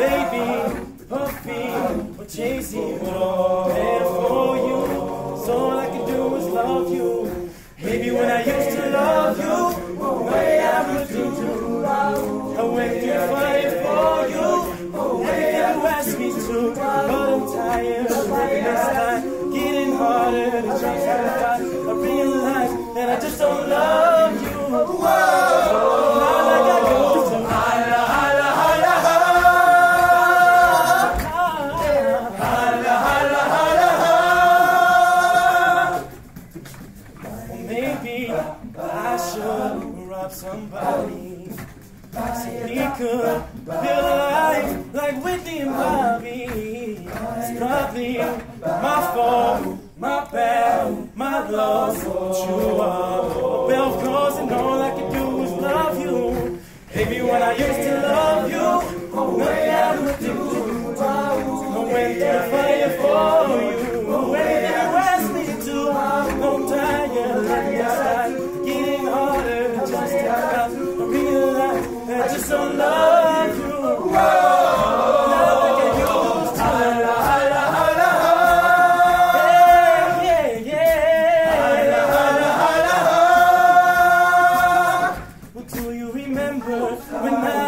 baby, puppy, or chasing, but all there for you. So all I can do is love you. Maybe when I used to love you, way I would do. I went through fire for you. Everything you asked me to, but I'm tired of living this life, getting harder to change my life. I realize that I just don't love you. Not like I used to. Holla, holla, holla, holla, holla, holla, holla. Maybe I should rob somebody so he could build a life like Whitney and Bobby. It's probably my fault, my bad, my loss. But you are a bell calls and all I can do is love you. Baby, when I used to love you, nothing I would do. I went through fire for you. When you asked me to, I'm tired of this life, getting harder to just take out. I realize I just don't love you. Not like I used to. Holla, holla, holla, holla. Yeah, yeah. Holla, holla, holla, holla. Well, do you remember when I